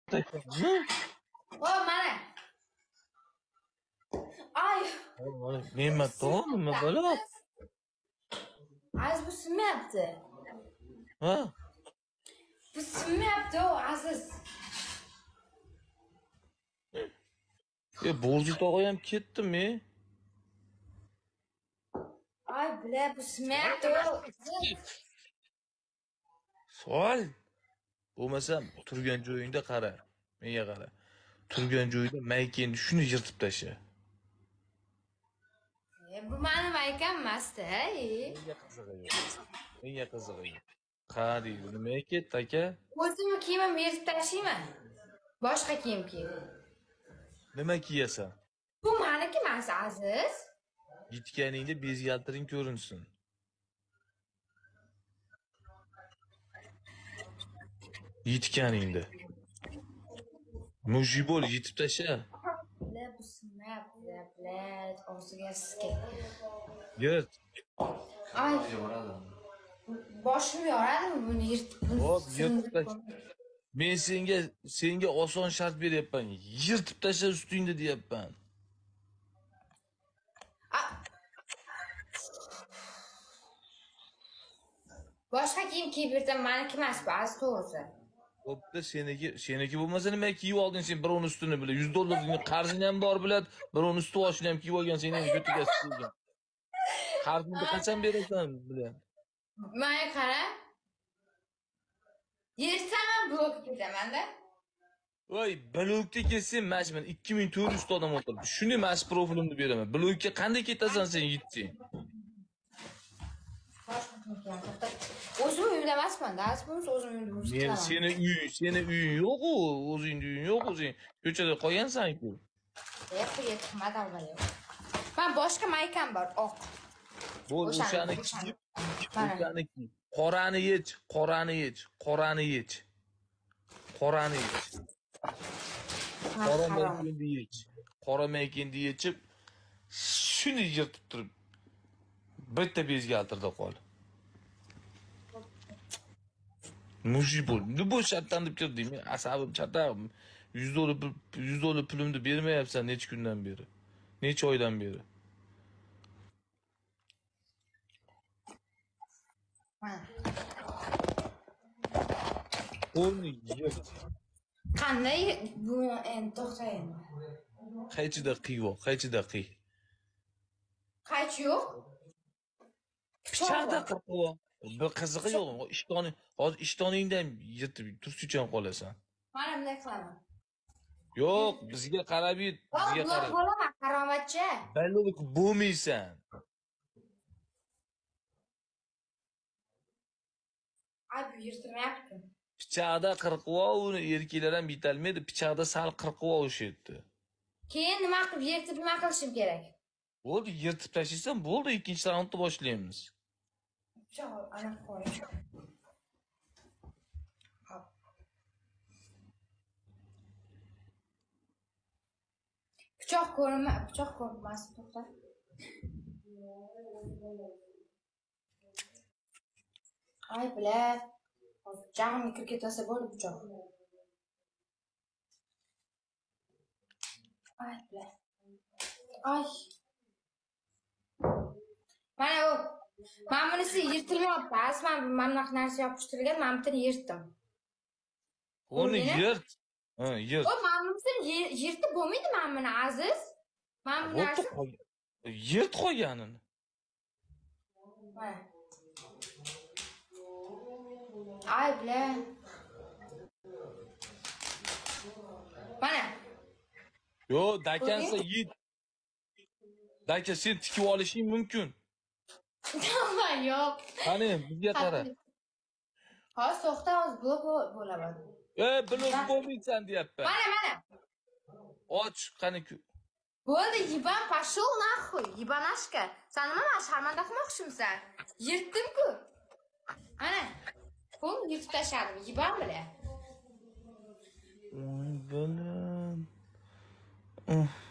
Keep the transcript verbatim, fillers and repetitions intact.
Voy mana. Ay. Nima to'g'ri, nima bo'la? Aziz bu sinmayapti. Ha? Bu sinmayapti o Aziz. E Bo'zi tog'a ham ketdimi? Ay bile bu sinmayapti o. Savol. Bo'lmasam turgan joyingda qara. Menga qara. Turgan joyda maykeni shuni yirtib tasha. E bu meni maykam emasdi, hey. Menga qizig'i yo'q. Menga qizig'i yo'q. Qari, nimaga ketdi aka? O'zimni kiyimimni yirtib tashlayman. Boshqa kiyim kiy. Nima kiyasan? Bu meniki emas, Aziz. Yitganingda bezgaltiring ko'rinsin. Yitganingda. Muji bo'l, yitib tasha. Bile bu sinmayapti, bile og'ziga siski. Yirt. Ay. Boshim yoradimi buni yirtib? Hop, yirtib tasha. Men senga senga oson shart beryapman. Yirtib tasha ustingda deyapman. Boshqa kiyim kiyib yurdim, meniki emas bu, az to'g'risi. Bo'pti, seniki, seniki bo'lmasa nima kiyib olding sen birovni ustini bilan? yuz dollarning qarzing ham bor bilad, birovni usti boshini ham kiyib olgan, sen ham ko'tiga silgan. Qarzingni qachon berasan bilan? Menga qara. Yirtsam ham blokka ketaman-da. Voy, blokka kelsen majman ikki ming to'rt yuz ta odam o'tiribdi. Shuni mas profilimni beraman. Blokka qanday ketasan sen yitsang? O'zim uyimda emasman-da, asbimiz o'zim uyimda bo'lsa. Men seni uy, seni uying yo'q-ku, o'zing uying yo'q, o'zing ko'chada qolgansan-ku. E, pulga tuhmat avvalo. Men boshqa maykam bor, oq. Bo'l, o'shani kiyib, o'shani kiyib. Qorani yech, qorani yech, qorani yech. Qorani yech. Qora maykeni yech. Qora maykeni yechib, shuni yirtib turib bitta bezgaltirda qol. Muji bo'l. Nima bu shartdan deb kirding? Men asabim chatam. yuz dollar yuz dollar pulimni bermayapsan necha kundan beri? Necha oydan beri? Qo'lni yirt. Qanday bu endi to'xtaymi? Qaychida qiyo, qaychida qiy. Qaych yo'q? Pichoqda qiyo. Bir qizig'i yo'q. Ishtoni, hozir ishtoningdan yirtib tursuchan qolasan. Mana bunday qilaman. Yo'q, bizga qarab yut, bizga qarab. Bo'laman, qaromatchi. Ballik bo'lmaysan. Ay, bu yirtilmayapti. Pichoqda qirqvo uni erkaklar ham bitalmaydi, pichoqda sal qirqvo o'shetdi. Keyin nima qilib yirtib nima qilishim kerak? Bo'ldi, yirtib tashlaysan, bo'ldi, ikkinchi raundni boshlaymiz. Pichoq ana qo'y. Pichoq ko'rma, pichoq ko'rmas, to'xta. Ay, bile. Jag'imga kirib ketsa bo'ldi pichoq. Ay, bile. Ay. Mana bu. Men bunisi yirtilmayapti. Asman mana bunaqa narsa yopishtirilgan, men buni yirtdim. Uni yirt. Ha, yirt. O, men buni yirtib bo'lmaydi men buni, Aziz. Men bu narsa yirt qo'yganini. Mana. Ay bile. Mana. Yo, dakansa yit. Daka sen tikib olishing mumkin. Tamam, yo'q. Qani, bizga qara. Hozir to'xta, hozir blok bo'laman. E, blok bo'lmaysan deyapman. Mana, mana. Och, qani. Bo'ldi, yiban pashol naxuy, yibanashka. Sen nima men sharmanda qilmoqchimisan? Yirtdim-ku. Ana. Bu yirtib tashladim, yiban bile. Bilan.